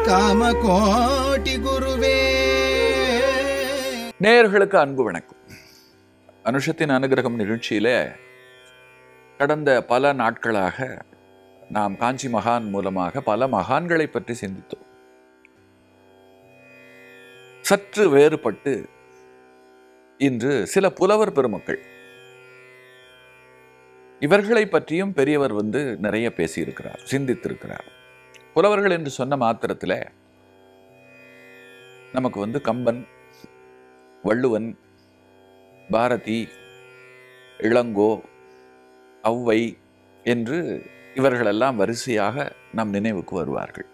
காமகோட்டி குருவே. நேயர்களுக்கு அன்பு வணக்கம். அனுஷத்தின் அனுகிரகம் நிகழ்ச்சியிலே கடந்த பல நாட்களாக நாம் காஞ்சி மகான் மூலமாக பல மகான்களை பற்றி சிந்தித்தோம். சற்று வேறுபட்டு இன்று சில புலவர் பெருமக்கள், இவர்களை பற்றியும் பெரியவர் நிறைய பேசியிருக்கிறார், சிந்தித்திருக்கிறார். புலவர்கள் என்று சொன்ன மாத்திரத்தில் நமக்கு கம்பன், வள்ளுவன், பாரதி, இளங்கோ, ஔவை என்று இவர்களெல்லாம் வரிசையாக நம் நினைவுக்கு வருவார்கள்.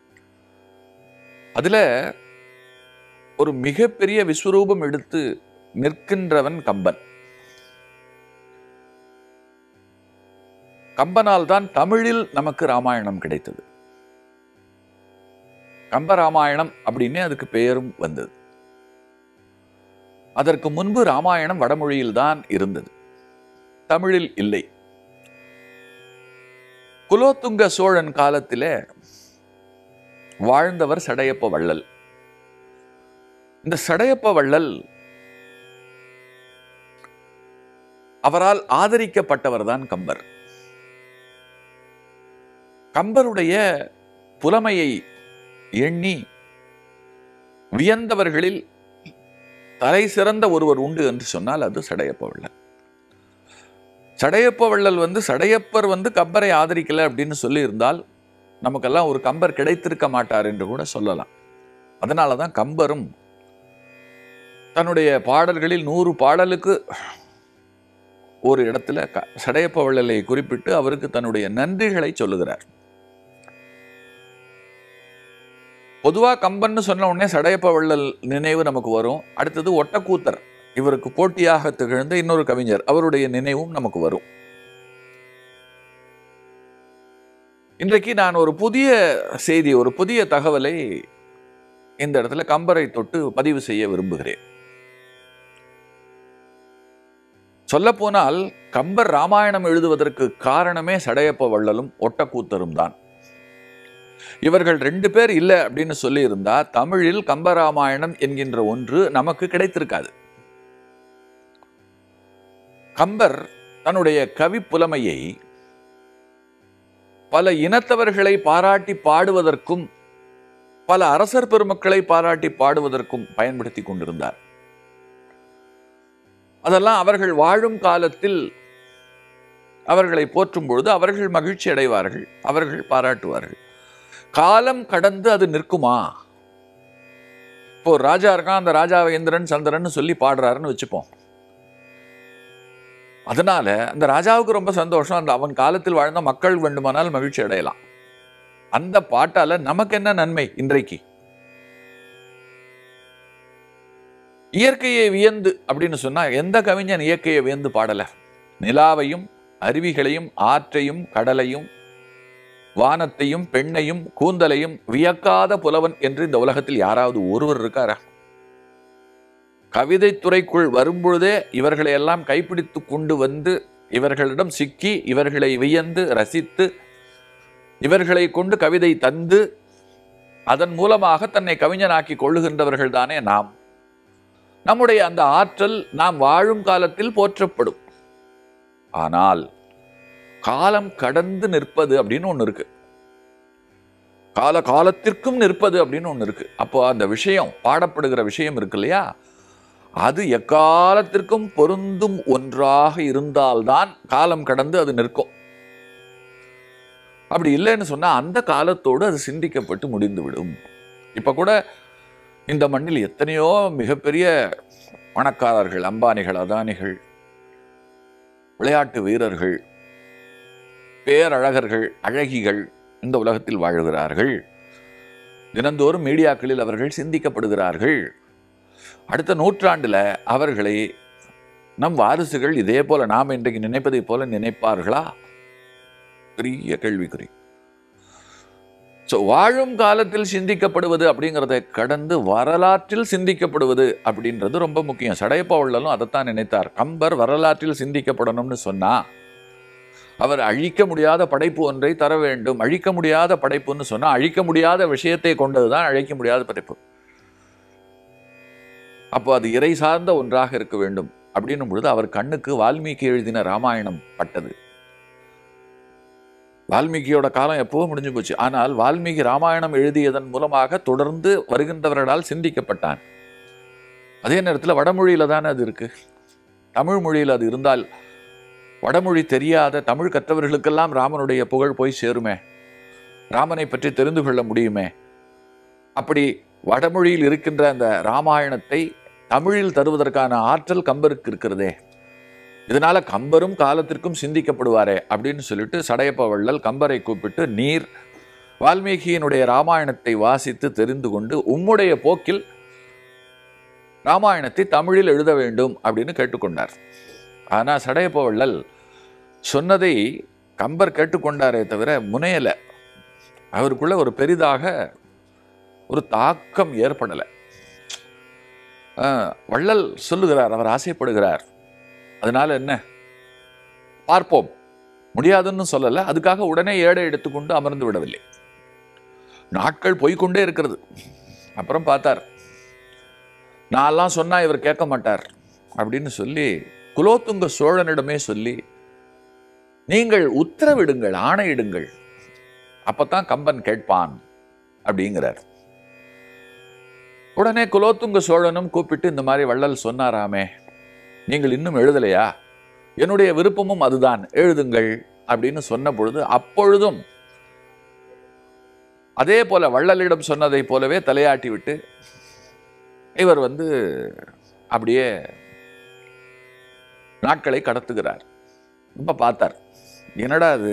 அதில் ஒரு மிகப்பெரிய விஸ்வரூபம் எடுத்து நிற்கின்றவன் கம்பன். கம்பனால் தான் தமிழில் நமக்கு ராமாயணம் கிடைத்தது. கம்பராமாயணம் அப்படின்னு அதுக்கு பெயரும் வந்தது. அதற்கு முன்பு ராமாயணம் வடமொழியில் தான் இருந்தது, தமிழில் இல்லை. குலோத்துங்க சோழன் காலத்திலே வாழ்ந்தவர் சடையப்ப வள்ளல். இந்த சடையப்ப வள்ளல் அவரால் ஆதரிக்கப்பட்டவர் தான் கம்பர். கம்பருடைய புலமையை எண்ணி வியந்தவர்களில் தலை சிறந்த ஒருவர் உண்டு என்று சொன்னால் அது சடையப்ப வள்ளல். சடையப்ப வள்ளல் சடையப்பர் கம்பரை ஆதரிக்கல அப்படின்னு சொல்லி இருந்தால் நமக்கெல்லாம் ஒரு கம்பர் கிடைத்திருக்க மாட்டார் என்று கூட சொல்லலாம். அதனாலதான் கம்பரும் தன்னுடைய பாடல்களில் 100 பாடலுக்கு ஒரு இடத்துல சடையப்ப வள்ளலை குறிப்பிட்டு அவருக்கு தன்னுடைய நன்றிகளை சொல்லுகிறார். பொதுவா கம்பன்னு சொன்ன உடனே சடையப்ப வள்ளல் நினைவு நமக்கு வரும். அடுத்தது ஒட்டக்கூத்தர், இவருக்கு போட்டியாக திகழ்ந்த இன்னொரு கவிஞர், அவருடைய நினைவும் நமக்கு வரும். இன்றைக்கு நான் ஒரு புதிய செய்தி, ஒரு புதிய தகவலை இந்த இடத்துல கம்பரை தொட்டு பதிவு செய்ய விரும்புகிறேன். சொல்லப்போனால் கம்பர் ராமாயணம் எழுதுவதற்கு காரணமே சடையப்ப வள்ளலும் ஒட்டக்கூத்தரும் தான். இவர்கள் 2 பேர் இல்லை அப்படின்னு சொல்லி இருந்தா தமிழில் கம்பராமாயணம் என்கின்ற ஒன்று நமக்கு கிடைத்திருக்காது. கம்பர் தன்னுடைய கவி புலமையை பல இனத்தவர்களை பாராட்டி பாடுவதற்கும் பல அரசர் பெருமக்களை பாராட்டி பாடுவதற்கும் பயன்படுத்தி கொண்டிருந்தார். அதெல்லாம் அவர்கள் வாழும் காலத்தில் அவர்களை போற்றும் பொழுது அவர்கள் மகிழ்ச்சி அடைவார்கள், அவர்கள் பாராட்டுவார்கள். காலம் கடந்து அது நிற்குமா? இப்போ ராஜா இருக்கான், அந்த ராஜாவை இந்திரன் சந்திரன் சொல்லி பாடுறாருன்னு வச்சுப்போம். அதனால அந்த ராஜாவுக்கு ரொம்ப சந்தோஷம், அந்த அவன் காலத்தில் வாழ்ந்த மக்கள் வேண்டுமானால் மகிழ்ச்சி அடையலாம். அந்த பாட்டால நமக்கு என்ன நன்மை? இன்றைக்கு இயற்கையை வியந்து அப்படின்னு சொன்னா எந்த கவிஞன் இயற்கையை வியந்து பாடல? நிலாவையும் அருவிகளையும் ஆற்றையும் கடலையும் வானத்தையும் பெண்ணையும் கூந்தலையும் வியக்காத புலவன் என்று இந்த உலகத்தில் யாராவது ஒருவர் இருக்காரா? கவிதை துறைக்குள் வரும்பொழுதே இவர்களை எல்லாம் கைப்பிடித்து கொண்டு வந்து இவர்களிடம் சிக்கி இவர்களை வியந்து ரசித்து இவர்களை கொண்டு கவிதை தந்து அதன் மூலமாக தன்னை கவிஞனாக்கி கொள்ளுகின்றவர்கள் தானே நாம். நம்முடைய அந்த ஆற்றல் நாம் வாழும் காலத்தில் போற்றப்படும். ஆனால் காலம் கடந்து நிற்பது அப்படின்னு ஒன்று இருக்கு, காலத்திற்கும் நிற்பது அப்படின்னு ஒன்று இருக்கு. அப்போ அந்த விஷயம், பாடப்படுகிற விஷயம் இருக்கு இல்லையா, அது எக்காலத்திற்கும் பொருந்தும் ஒன்றாக இருந்தால்தான் காலம் கடந்து அது நிற்கும். அப்படி இல்லைன்னு சொன்னா அந்த காலத்தோடு அது சிந்திக்கப்பட்டு முடிந்துவிடும். இப்ப கூட இந்த மண்ணில் எத்தனையோ மிகப்பெரிய பணக்காரர்கள், அம்பானிகள், அதானிகள், விளையாட்டு வீரர்கள், பேரழகர்கள், அழகிகள் இந்த உலகத்தில் வாழ்கிறார்கள். தினந்தோறும் மீடியாக்களில் அவர்கள் சிந்திக்கப்படுகிறார்கள். அடுத்த நூற்றாண்டில் அவர்களை நம் வாரிசுகள் இதே போல நாம் இன்றைக்கு நினைப்பதை போல நினைப்பார்களா? பெரிய கேள்விக்குறி. வாழும் காலத்தில் சிந்திக்கப்படுவது அப்படிங்கிறதை கடந்து வரலாற்றில் சிந்திக்கப்படுவது அப்படின்றது ரொம்ப முக்கியம். சடையப்ப வள்ளலும் அதைத்தான் நினைத்தார். கம்பர் வரலாற்றில் சிந்திக்கப்படணும்னு சொன்னா அவர் அழிக்க முடியாத படைப்பு ஒன்றை தர வேண்டும். அழிக்க முடியாத படைப்புன்னு சொன்னா அழிக்க முடியாத விஷயத்தை கொண்டதுதான் அழிக்க முடியாத படைப்பு. அப்போ அது இறை சார்ந்த ஒன்றாக இருக்க வேண்டும். அப்படின்னும் பொழுது அவர் கண்ணுக்கு வால்மீகி எழுதின ராமாயணம் பட்டது. வால்மீகியோட காலம் எப்போ முடிஞ்சு போச்சு. ஆனால் வால்மீகி ராமாயணம் எழுதியதன் மூலமாக தொடர்ந்து வருகின்றவர்களால் சிந்திக்கப்பட்டான். அதே நேரத்தில் வடமொழியில தானே அது இருக்கு. தமிழ் மொழியில் அது இருந்தால் வடமொழி தெரியாத தமிழ் கற்றவர்களுக்கெல்லாம் ராமனுடைய புகழ் போய் சேருமே, ராமனை பற்றி தெரிந்து கொள்ள முடியுமே. அப்படி வடமொழியில் இருக்கின்ற அந்த ராமாயணத்தை தமிழில் தருவதற்கான ஆற்றல் கம்பருக்கு இருக்கிறதே. இதனால கம்பரும் காலத்திற்கும் சிந்திக்கப்படுவாரே அப்படின்னு சொல்லிட்டு சடையப்ப வள்ளல் கம்பரை கூப்பிட்டு, நீர் வால்மீகியினுடைய ராமாயணத்தை வாசித்து தெரிந்து கொண்டு உம்முடைய போக்கில் ராமாயணத்தை தமிழில் எழுத வேண்டும் அப்படின்னு கேட்டுக்கொண்டார். ஆனால் சடையப்ப வள்ளல் சொன்னதை கம்பர் கேட்டுக்கொண்டாரே தவிர முனையலை. அவருக்குள்ள ஒரு பெரிதாக ஒரு தாக்கம் ஏற்படலை. வள்ளல் சொல்லுகிறார், அவர் ஆசைப்படுகிறார். அதனால என்ன, பார்ப்போம், முடியாதுன்னு சொல்லலை. அதுக்காக உடனே ஏடை எடுத்துக்கொண்டு அமர்ந்து விடவில்லை. நாட்கள் போய்கொண்டே இருக்கிறது. அப்புறம் பார்த்தார், நான்லாம் சொன்னா இவர் கேட்க மாட்டார் அப்படின்னு சொல்லி குலோத்துங்க சோழனிடமே சொல்லி, நீங்கள் உத்தரவிடுங்கள், ஆணையிடுங்கள், அப்பத்தான் கம்பன் கேட்பான் அப்படிங்கிறார். உடனே குலோத்துங்க சோழனும் கூப்பிட்டு, இந்த மாதிரி வள்ளல் சொன்னாராமே, நீங்கள் இன்னும் எழுதலையா? என்னுடைய விருப்பமும் அதுதான், எழுதுங்கள் அப்படின்னு சொன்ன பொழுது அப்பொழுதும் அதே போல வள்ளலிடம் சொன்னதை போலவே தலையாட்டி விட்டு இவர் அப்படியே நாட்களை கடத்துகிறார். இப்ப பார்த்தார், என்னடா அது,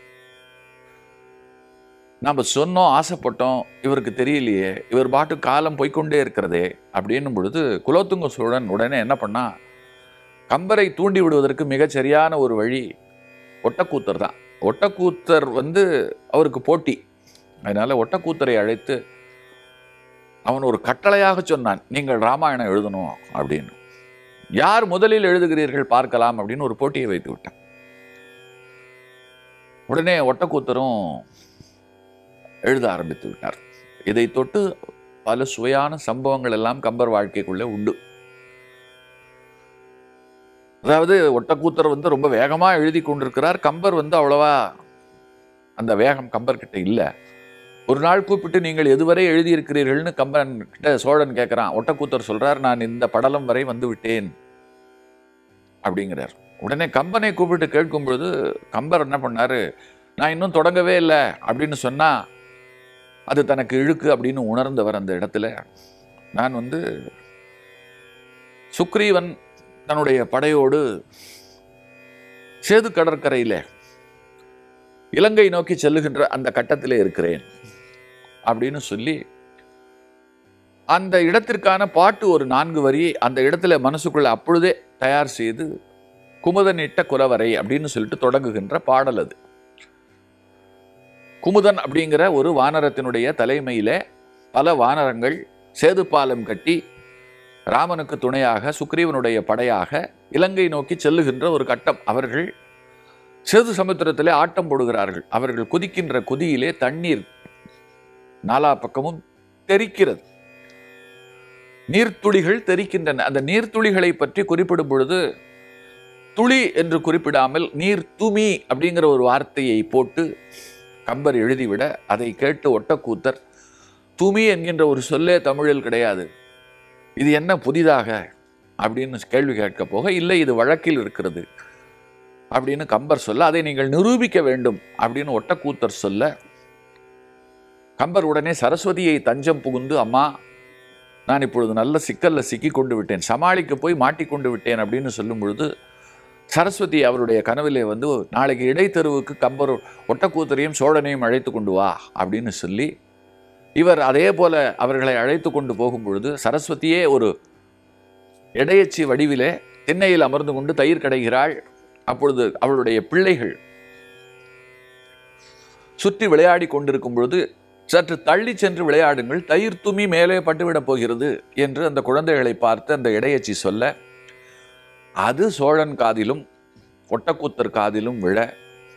நாம சொன்னோம், ஆசைப்பட்டோம், இவருக்கு தெரியலையே, இவர் பாட்டு காலம் போய்கொண்டே இருக்கிறதே அப்படின்னும் பொழுது குலோத்துங்க சோழன் உடனே என்ன பண்ணா, கம்பரை தூண்டி விடுவதற்கு மிகச்சரியான ஒரு வழி ஒட்டக்கூத்தர் தான். ஒட்டக்கூத்தர் அவருக்கு போட்டி. அதனால ஒட்டக்கூத்தரை அழைத்து அவன் ஒரு கட்டளையாக சொன்னான், நீங்கள் ராமாயணம் எழுதணும் அப்படின்னு. யார் முதலில் எழுதுகிறீர்கள் பார்க்கலாம் அப்படின்னு ஒரு போட்டியை வைத்து விட்டான். உடனே ஒட்டக்கூத்தரும் எழுத ஆரம்பித்து விட்டார். இதை தொட்டு பல சுவையான சம்பவங்கள் எல்லாம் கம்பர் வாழ்க்கைக்குள்ளே உண்டு. அதாவது ஒட்டக்கூத்தர் ரொம்ப வேகமா எழுதி கொண்டிருக்கிறார். கம்பர் அவ்வளவா அந்த வேகம் கம்பர்கிட்ட இல்லை. ஒரு நாள் கூப்பிட்டு, நீங்கள் எதுவரை எழுதியிருக்கிறீர்கள்னு கம்பன் கிட்ட சோழன் கேட்கிறான். ஒட்டக்கூத்தர் சொல்றார், நான் இந்த படலம் வரை வந்து விட்டேன் அப்படிங்கிறார். உடனே கம்பனை கூப்பிட்டு கேட்கும் பொழுது கம்பர் என்ன பண்ணாரு, நான் இன்னும் தொடங்கவே இல்லை அப்படின்னு சொன்னா அது தனக்கு இழுக்கு அப்படின்னு உணர்ந்தவர் அந்த இடத்துல. நான் சுக்ரீவன் தன்னுடைய படையோடு சேது கடற்கரையில் இலங்கை நோக்கி செல்லுகின்ற அந்த கட்டத்திலே இருக்கிறேன் அப்படின்னு சொல்லி அந்த இடத்திற்கான பாட்டு ஒரு 4 வரி அந்த இடத்துல மனசுக்குள்ள அப்பொழுதே தயார் செய்து குமுதன் இட்ட குலவரை அப்படின்னு சொல்லிட்டு தொடங்குகின்ற பாடல் அது. குமுதன் அப்படிங்கிற ஒரு வானரத்தினுடைய தலைமையில பல வானரங்கள் சேது பாலம் கட்டி ராமனுக்கு துணையாக சுக்ரீவனுடைய படையாக இலங்கை நோக்கி செல்லுகின்ற ஒரு கட்டம். அவர்கள் சேது சமுத்திரத்திலே ஆட்டம் போடுகிறார்கள். அவர்கள் குதிக்கின்ற குதியிலே தண்ணீர் நாலா பக்கமும் தெரிக்கிறது, நீர்த்துளிகள் தெரிக்கின்றன. அந்த நீர்த்துளிகளை பற்றி குறிப்பிடும் பொழுது துளி என்று குறிப்பிடாமல் நீர் துமி அப்படிங்கிற ஒரு வார்த்தையை போட்டு கம்பர் எழுதிவிட, அதை கேட்டு ஒட்டக்கூத்தர், துமி என்கின்ற ஒரு சொல்லே தமிழில் கிடையாது, இது என்ன புதிதாக அப்படின்னு கேள்வி கேட்க போக, இல்லை இது வழக்கில் இருக்கிறது அப்படின்னு கம்பர் சொல்ல, அதை நீங்கள் நிரூபிக்க வேண்டும் அப்படின்னு ஒட்டக்கூத்தர் சொல்ல, கம்பர் உடனே சரஸ்வதியை தஞ்சம் புகுந்து, அம்மா நான் இப்பொழுது நல்ல சிக்கல்ல சிக்கி கொண்டு விட்டேன், சமாளிக்க போய் மாட்டிக்கொண்டு விட்டேன் அப்படின்னு சொல்லும் பொழுது சரஸ்வதி அவருடைய கனவிலே நாளைக்கு இடைத்தெருவுக்கு கம்பர் ஒட்டக்கூத்தரையும் சோழனையும் அழைத்து கொண்டு வா அப்படின்னு சொல்லி, இவர் அதே போல அவர்களை அழைத்து கொண்டு போகும் பொழுது சரஸ்வதியே ஒரு இடையச்சி வடிவிலே திண்ணையில் அமர்ந்து கொண்டு தயிர் கடைகிறாள். அப்பொழுது அவளுடைய பிள்ளைகள் சுற்றி விளையாடி கொண்டிருக்கும் பொழுது, சற்று தள்ளி சென்று விளையாடுங்கள், தயிர் துமி மேலே பட்டுவிடப் போகிறது என்று அந்த குழந்தைகளை பார்த்து அந்த இடையச்சி சொல்ல, அது சோழன் காதிலும் ஒட்டக்கூத்தர் காதிலும் விழ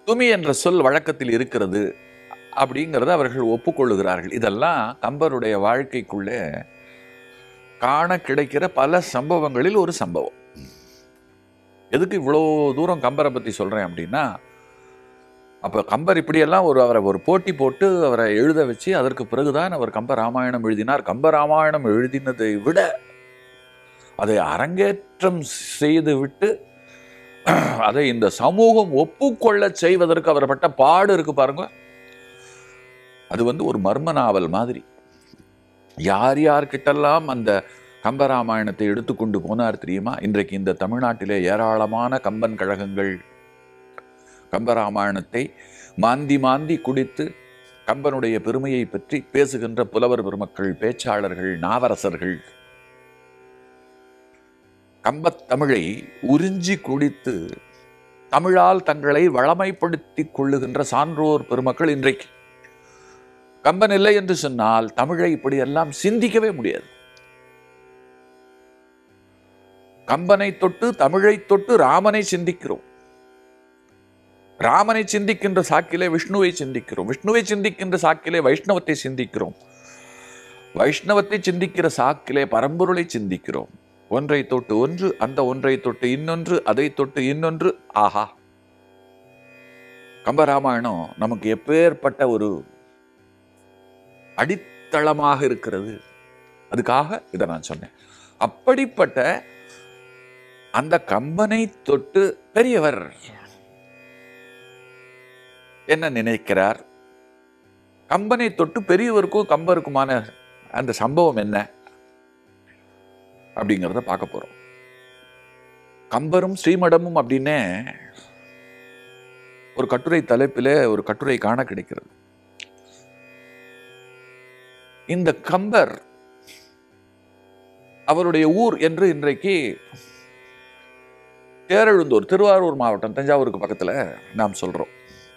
துமி என்ற சொல் வழக்கத்தில் இருக்கிறது அப்படிங்கிறத அவர்கள் ஒப்புக்கொள்ளுகிறார்கள். இதெல்லாம் கம்பருடைய வாழ்க்கைக்குள்ளே காண கிடைக்கிற பல சம்பவங்களில் ஒரு சம்பவம். எதுக்கு இவ்வளோ தூரம் கம்பரை பற்றி சொல்கிறேன் அப்படின்னா, அப்போ கம்பர் இப்படியெல்லாம் அவரை ஒரு போட்டி போட்டு அவரை எழுத வச்சு அதற்கு பிறகுதான் அவர் கம்ப ராமாயணம் எழுதினார். கம்ப ராமாயணம் எழுதினதை விட அதை அரங்கேற்றம் செய்து விட்டு அதை இந்த சமூகம் ஒப்புக்கொள்ள செய்வதற்கு அவர் பட்ட பாடு இருக்கு பாருங்க. அது ஒரு மர்ம நாவல் மாதிரி. யார் யார்கிட்டெல்லாம் அந்த கம்பராமாயணத்தை எடுத்துக்கொண்டு போனார் தெரியுமா? இன்றைக்கு இந்த தமிழ்நாட்டிலே ஏராளமான கம்பன் கழகங்கள் கம்பராமாயணத்தை மாந்தி மாந்தி குடித்து கம்பனுடைய பெருமையை பற்றி பேசுகின்ற புலவர் பெருமக்கள், பேச்சாளர்கள், நாவரசர்கள் கம்பத் தமிழை உறிஞ்சி குடித்து தமிழால் தங்களை வளமைப்படுத்திக் கொள்ளுகின்ற சான்றோர் பெருமக்கள் இன்றைக்கு. கம்பன் இல்லை என்று சொன்னால் தமிழை இப்படியெல்லாம் சிந்திக்கவே முடியாது. கம்பனை தொட்டு தமிழை தொட்டு ராமனை சிந்திக்கிறோம். ராமனை சிந்திக்கின்ற சாக்கிலே விஷ்ணுவை சிந்திக்கிறோம். விஷ்ணுவை சிந்திக்கின்ற சாக்கிலே வைஷ்ணவத்தை சிந்திக்கிறோம். வைஷ்ணவத்தை சிந்திக்கிற சாக்கிலே பரம்பொருளை சிந்திக்கிறோம். ஒன்றை தொட்டு ஒன்று, அந்த ஒன்றை தொட்டு இன்னொன்று, அதை தொட்டு இன்னொன்று. ஆஹா, கம்பராமாயணம் நமக்கு எப்பேற்பட்ட ஒரு அடித்தளமாக இருக்கிறது. அதுக்காக இதை நான் சொன்னேன். அப்படிப்பட்ட அந்த கம்பனை தொட்டு பெரியவர் என்ன நினைக்கிறார், கம்பனை தொட்டு பெரியவருக்கும் கம்பருக்குமான அந்த சம்பவம் என்ன அப்படிங்கிறத பார்க்க போறோம். கம்பரும் ஸ்ரீமடமும் அப்படின்னே ஒரு கட்டுரை தலைப்பிலே ஒரு கட்டுரை காண கிடைக்கிறது. இந்த கம்பர் அவருடைய ஊர் என்று இன்றைக்கு தேரெழுந்தூர், திருவாரூர் மாவட்டம், தஞ்சாவூருக்கு பக்கத்தில் நாம் சொல்றோம்.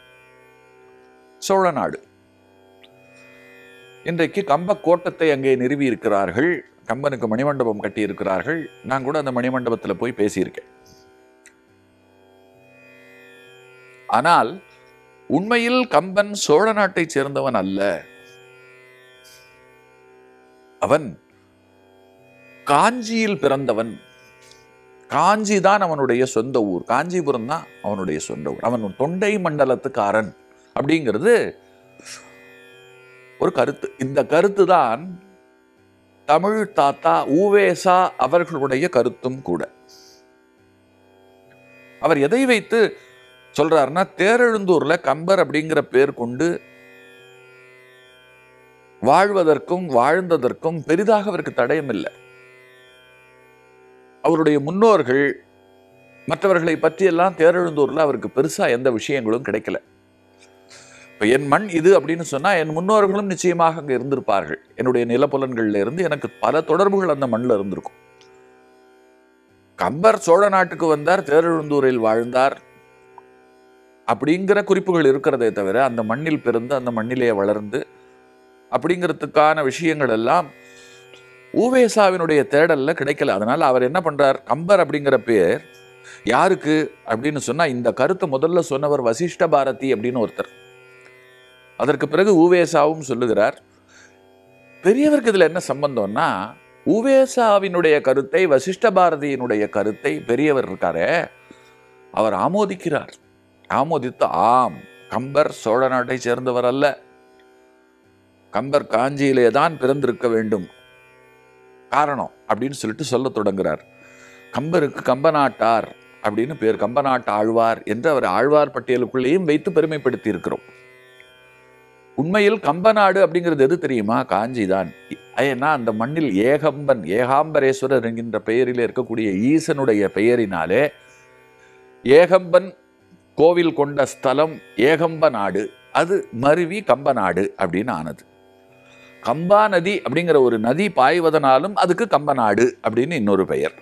சோழ நாடு. இன்றைக்கு கம்ப கோட்டத்தை அங்கே நிறுவி இருக்கிறார்கள். கம்பனுக்கு மணிமண்டபம் கட்டி இருக்கிறார்கள். நான் கூட அந்த மணிமண்டபத்தில் போய் பேசியிருக்கேன். ஆனால் உண்மையில் கம்பன் சோழ நாட்டை சேர்ந்தவன் அல்ல. அவன் காஞ்சியில் பிறந்தவன். காஞ்சி தான் அவனுடைய சொந்த ஊர். காஞ்சிபுரம் தான் அவனுடைய சொந்த ஊர். அவன் தொண்டை மண்டலத்துக்காரன் அப்படிங்கிறது ஒரு கருத்து. இந்த கருத்து தான் தமிழ் தாத்தா உவேசா அவர்களுடைய கருத்தும் கூட. அவர் எதை வைத்து சொல்றாருன்னா, தேரெழுந்தூர்ல கம்பர் அப்படிங்கிற பேர் கொண்டு வாழ்வதற்கும் வாழ்ந்ததற்கும் பெரிதாக அவருக்கு தடயம் இல்லை. அவருடைய முன்னோர்கள் மற்றவர்களை பற்றியெல்லாம் தேரெழுந்தூர்ல அவருக்கு பெருசா எந்த விஷயங்களும் கிடைக்கல. இப்போ என் மண் இது அப்படின்னு சொன்னா என் முன்னோர்களும் நிச்சயமாக அங்கே இருந்திருப்பார்கள். என்னுடைய நிலப்புலன்கள்ல இருந்து எனக்கு பல தொடர்புகள் அந்த மண்ணில் இருந்திருக்கும். கம்பர் சோழ நாட்டுக்கு வந்தார், தேரெழுந்தூரில் வாழ்ந்தார் அப்படிங்கிற குறிப்புகள் இருக்கிறதே தவிர அந்த மண்ணில் பிறந்து அந்த மண்ணிலே வளர்ந்து அப்படிங்கிறதுக்கான விஷயங்கள் எல்லாம் உவேசாவினுடைய தேடல்ல கிடைக்கல. அதனால அவர் என்ன பண்றார், கம்பர் அப்படிங்கிற பேர் யாருக்கு அப்படின்னு சொன்னா, இந்த கருத்தை முதல்ல சொன்னவர் வசிஷ்ட பாரதி அப்படின்னு ஒருத்தர். அதற்கு பிறகு உவேசாவும் சொல்லுகிறார். பெரியவருக்கு இதுல என்ன சம்பந்தம்னா, உவேசாவினுடைய கருத்தை, வசிஷ்ட பாரதியினுடைய கருத்தை பெரியவர் இருக்காரே அவர் ஆமோதிக்கிறார். ஆமோதித்து, ஆம், கம்பர் சோழ நாட்டை சேர்ந்தவர் அல்ல, கம்பர் காஞ்சியிலே தான் பிறந்திருக்க வேண்டும் காரணம் அப்படின்னு சொல்லிட்டு சொல்ல தொடங்குகிறார். கம்பருக்கு கம்பநாட்டார் அப்படின்னு பேர், கம்பநாட்டு ஆழ்வார் என்று அவர் ஆழ்வார் பட்டியலுக்குள்ளேயும் வைத்து பெருமைப்படுத்தி இருக்கிறோம். உண்மையில் கம்பநாடு அப்படிங்கிறது எது தெரியுமா? காஞ்சி தான். ஏன்னா அந்த மண்ணில் ஏகம்பன், ஏகாம்பரேஸ்வரர் என்கின்ற பெயரில் இருக்கக்கூடிய ஈசனுடைய பெயரினாலே ஏகம்பன் கோவில் கொண்ட ஸ்தலம் ஏகம்ப நாடு, அது மருவி கம்பநாடு அப்படின்னு ஆனது. கம்பா நதி அப்படிங்கிற ஒரு நதி பாய்வதனாலும் அதுக்கு கம்பநாடு அப்படின்னு இன்னொரு பெயர்.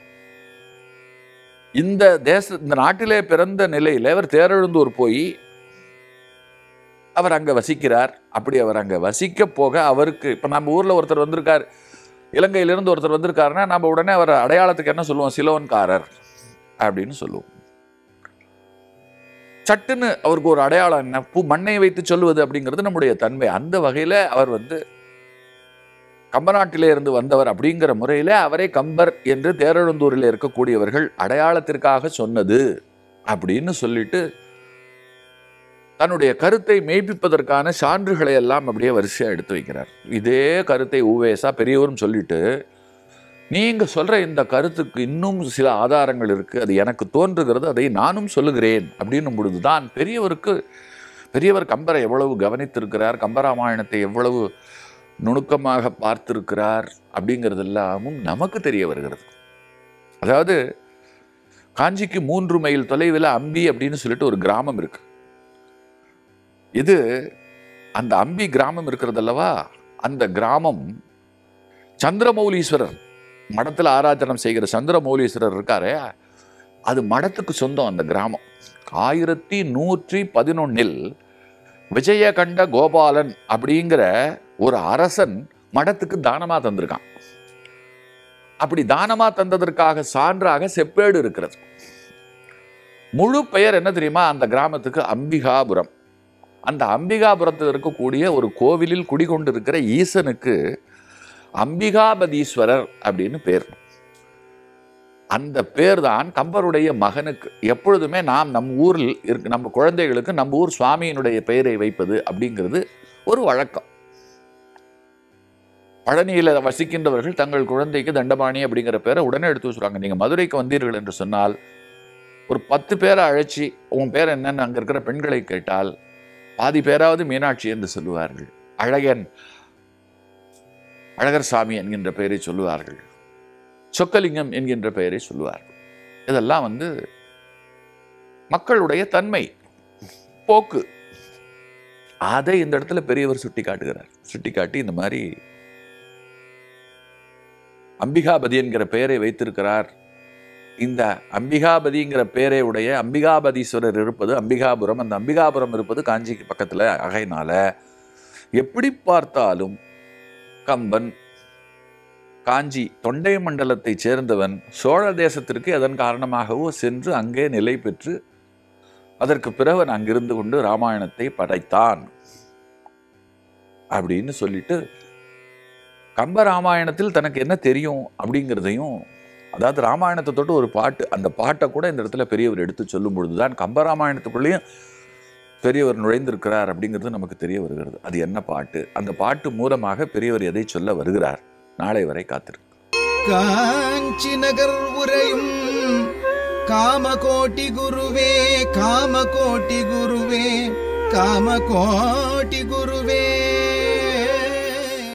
இந்த நாட்டிலே பிறந்த நிலையில அவர் தேரெழுந்தூர் போய் அவர் அங்க வசிக்கிறார். அப்படி அவர் அங்க வசிக்க போக அவருக்கு, இப்ப நம்ம ஊர்ல ஒருத்தர் வந்திருக்கார், இலங்கையிலிருந்து ஒருத்தர் வந்திருக்காருன்னா நம்ம உடனே அவர் அடையாளத்துக்கு என்ன சொல்லுவோம், சிலோன்காரர் அப்படின்னு சொல்லுவோம். சட்டுன்னு அவருக்கு ஒரு அடையாளம் என்ன, மண்ணை வைத்து சொல்லுவது அப்படிங்கிறது நம்முடைய தன்மை. அந்த வகையில அவர் கம்பநாட்டிலே இருந்து வந்தவர் அப்படிங்கிற முறையில அவரே கம்பர் என்று தேரெழுந்தூரில் இருக்கக்கூடியவர்கள் அடையாளத்திற்காக சொன்னது அப்படின்னு சொல்லிட்டு தன்னுடைய கருத்தை மெய்ப்பிப்பதற்கான சான்றுகளை எல்லாம் அப்படியே வரிசையா எடுத்து வைக்கிறார். இதே கருத்தை உவேசா பெரியவரும் சொல்லிட்டு, நீங்க சொல்ற இந்த கருத்துக்கு இன்னும் சில ஆதாரங்கள் இருக்கு, அது எனக்கு தோன்றுகிறது, அதை நானும் சொல்லுகிறேன் அப்படின்னும் பொழுதுதான் பெரியவர் கம்பரை எவ்வளவு கவனித்திருக்கிறார், கம்பராமாயணத்தை எவ்வளவு நுணுக்கமாக பார்த்திருக்கிறார் அப்படிங்கிறது எல்லாமும் நமக்கு தெரிய வருகிறது. அதாவது காஞ்சிக்கு 3 மைல் தொலைவில் அம்பி அப்படின்னு சொல்லிட்டு ஒரு கிராமம் இருக்கு. இது அந்த அம்பி கிராமம் இருக்கிறது அல்லவா, அந்த கிராமம் சந்திரமௌலீஸ்வரர் மடத்தில் ஆராதனம் செய்கிற சந்திரமௌலீஸ்வரர் இருக்காரே, அது மடத்துக்கு சொந்தம். அந்த கிராமம் 1111 விஜயகண்ட கோபாலன் அப்படிங்கிற ஒரு அரசன் மடத்துக்கு தானமா தந்திருக்கான். அப்படி தானமா தந்ததற்காக சான்றாக செப்பேடு இருக்கிறது. முழு பெயர் என்ன தெரியுமா அந்த கிராமத்துக்கு? அம்பிகாபுரம். அந்த அம்பிகாபுரத்தில் இருக்கக்கூடிய ஒரு கோவிலில் குடிகொண்டிருக்கிற ஈசனுக்கு அம்பிகாபதீஸ்வரர் அப்படின்னு பேர். அந்த பேர் தான் கம்பருடைய மகனுக்கு. எப்பொழுதுமே நம் ஊரில் நம்ம குழந்தைகளுக்கு நம்ம ஊர் சுவாமியினுடைய பெயரை வைப்பது அப்படிங்கிறது ஒரு வழக்கம். பழனியில் வசிக்கின்றவர்கள் தங்கள் குழந்தைக்கு தண்டபாணி அப்படிங்கிற பேரை உடனே எடுத்து வச்சுருவாங்க. நீங்கள் மதுரைக்கு வந்தீர்கள் என்று சொன்னால் ஒரு 10 பேரை அழைச்சி உன் பேர் என்னன்னு அங்கே இருக்கிற பெண்களை கேட்டால் பாதி பேராவது மீனாட்சி என்று சொல்லுவார்கள், அழகர் சாமி என்கின்ற பெயரை சொல்லுவார்கள், சொக்கலிங்கம் என்கின்ற பெயரை சொல்லுவார்கள். இதெல்லாம் மக்களுடைய தன்மை போக்கு. அதை இந்த இடத்துல பெரியவர் சுட்டி காட்டுகிறார். சுட்டி காட்டி இந்த மாதிரி அம்பிகாபதி என்கிற பெயரை வைத்திருக்கிறார். இந்த அம்பிகாபதிங்கிற பெயரை உடைய அம்பிகாபதீஸ்வரர் இருப்பது அம்பிகாபுரம். அந்த அம்பிகாபுரம் இருப்பது காஞ்சிக்கு பக்கத்தில். ஆகையினால எப்படி பார்த்தாலும் கம்பன் காஞ்சி தொண்டை மண்டலத்தை சேர்ந்தவன், சோழ தேசத்திற்கு அதன் காரணமாகவோ சென்று அங்கே நிலை பெற்று அதற்கு பிறகு அங்கிருந்து கொண்டு ராமாயணத்தை படைத்தான் அப்படின்னு சொல்லிட்டு கம்பராமாயணத்தில் தனக்கு என்ன தெரியும் அப்படிங்கிறதையும், அதாவது ராமாயணத்தை தொட்டு ஒரு பாட்டு, அந்த பாட்டை கூட இந்த இடத்துல பெரியவர் எடுத்து சொல்லும் பொழுதுதான் கம்பராமாயணத்துக்குள்ளேயும் பெரியவர் நுழைந்திருக்கிறார் அப்படிங்கிறது நமக்கு தெரிய வருகிறது. அது என்ன பாட்டு, அந்த பாட்டு மூலமாக பெரியவர் எதை சொல்ல வருகிறார், நாளை வரை காத்திருக்கு. காஞ்சி நகர் உரையும் காமகோட்டி குருவே, காமகோட்டி குருவே, காமகோட்டி குருவே.